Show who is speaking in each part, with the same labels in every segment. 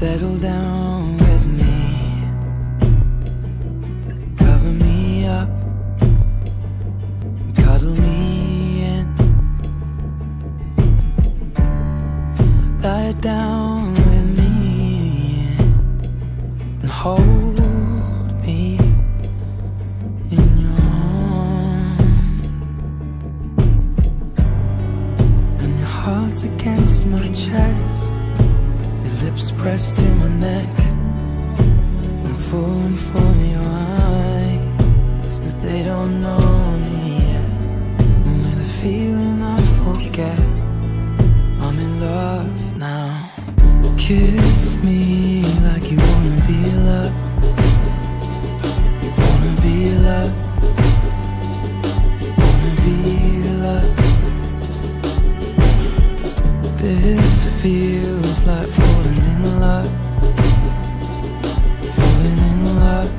Speaker 1: Settle down with me, cover me up, cuddle me in, lie down with me and hold me in your arms. And your heart's against my chest, lips pressed to my neck. I'm falling for your eyes, but they don't know me yet. And with a feeling I forget, I'm in love now. Kiss me like you wanna be loved. You wanna be loved. You wanna be loved. This feels like falling in love, falling in love,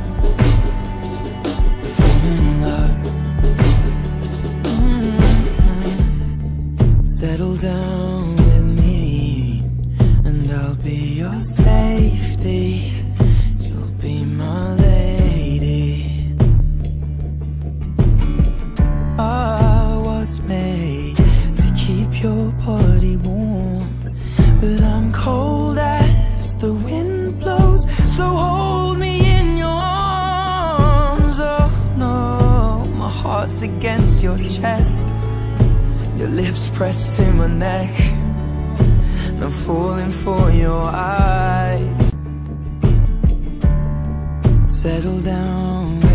Speaker 1: falling in love. Settle down with me, and I'll be your safety. You'll be my lady. I was made to keep your body warm, but I'm cold as the wind blows, so hold me in your arms. Oh no, my heart's against your chest, your lips pressed to my neck, and I'm falling for your eyes. Settle down